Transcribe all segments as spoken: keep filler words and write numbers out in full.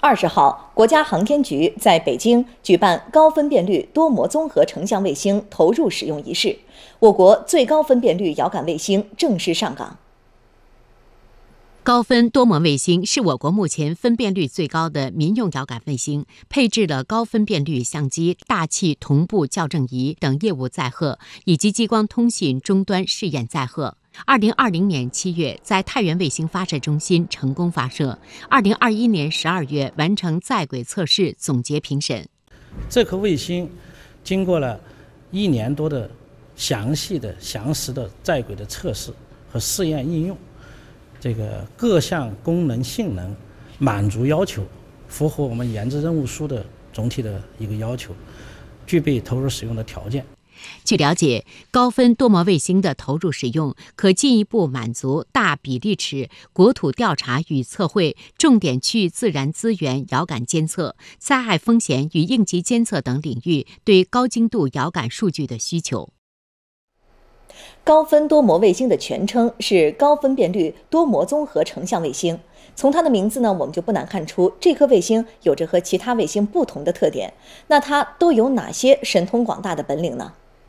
二十号，国家航天局在北京举办高分辨率多模综合成像卫星投入使用仪式，我国最高分辨率遥感卫星正式上岗。 高分多模卫星是我国目前分辨率最高的民用遥感卫星，配置了高分辨率相机、大气同步校正仪等业务载荷，以及激光通信终端试验载荷。二零二零年七月，在太原卫星发射中心成功发射。二零二一年十二月完成在轨测试，总结评审。 这颗卫星经过了一年多的详细的、详实的在轨的测试和试验应用，这个各项功能性能满足要求，符合我们研制任务书的总体的一个要求，具备投入使用的条件。 据了解，高分多模卫星的投入使用，可进一步满足大比例尺国土调查与测绘、重点区域自然资源遥感监测、灾害风险与应急监测等领域对高精度遥感数据的需求。 高分多模卫星的全称是高分辨率多模综合成像卫星。从它的名字呢，我们就不难看出，这颗卫星有着和其他卫星不同的特点。那它都有哪些神通广大的本领呢？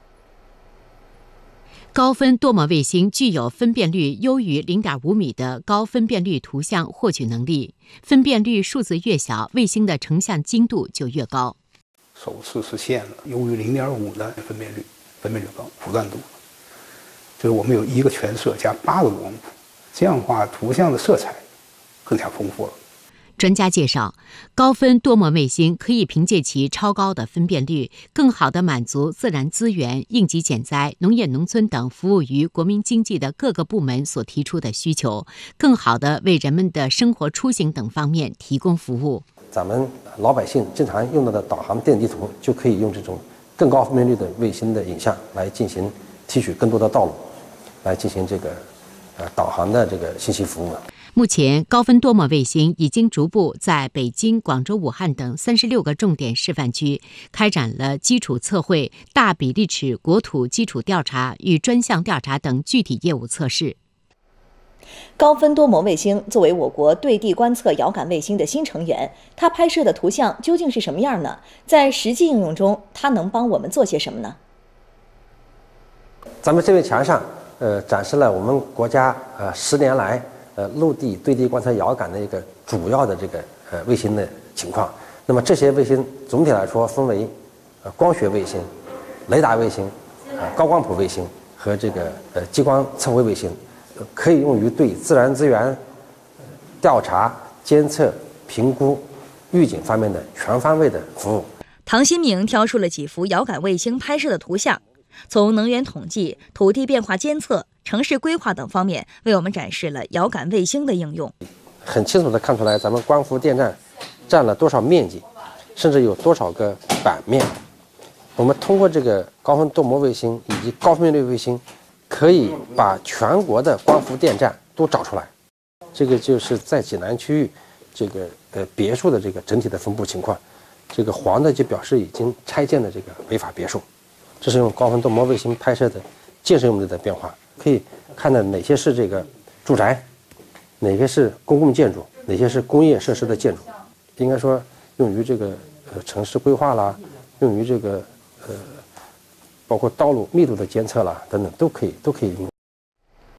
高分多模卫星具有分辨率优于 零点五米的高分辨率图像获取能力。分辨率数字越小，卫星的成像精度就越高。 首次实现了优于 零点五 的分辨率，分辨率高，谱段多。就是我们有一个全色加八个光谱，这样的话图像的色彩更加丰富了。 专家介绍，高分多模卫星可以凭借其超高的分辨率，更好地满足自然资源、应急减灾、农业农村等服务于国民经济的各个部门所提出的需求，更好地为人们的生活出行等方面提供服务。 咱们老百姓经常用到的导航电地图，就可以用这种更高分辨率的卫星的影像来进行提取更多的道路，来进行这个呃导航的这个信息服务。 目前，高分多模卫星已经逐步在北京、广州、武汉等三十六个重点示范区开展了基础测绘、大比例尺国土基础调查与专项调查等具体业务测试。 高分多模卫星作为我国对地观测遥感卫星的新成员，它拍摄的图像究竟是什么样呢？在实际应用中，它能帮我们做些什么呢？ 咱们这面墙上，呃，展示了我们国家呃十年来呃陆地对地观测遥感的一个主要的这个呃卫星的情况。那么这些卫星总体来说分为呃光学卫星、雷达卫星、呃高光谱卫星和这个呃激光测绘卫星，呃、可以用于对自然资源调查、监测、评估、预警方面的全方位的服务。 唐新明挑出了几幅遥感卫星拍摄的图像，从能源统计、土地变化监测、城市规划等方面为我们展示了遥感卫星的应用。 很清楚地看出来，咱们光伏电站占了多少面积，甚至有多少个版面。我们通过这个高分多模卫星以及高分辨率卫星，可以把全国的光伏电站都找出来。这个就是在济南区域这个呃别墅的这个整体的分布情况。这个黄的就表示已经拆建的这个违法别墅。这是用高分多模卫星拍摄的建设用地的变化，可以看到哪些是这个住宅，哪些是公共建筑，哪些是工业设施的建筑。应该说用于这个呃城市规划啦，用于这个呃包括道路密度的监测啦等等，都可以都可以用。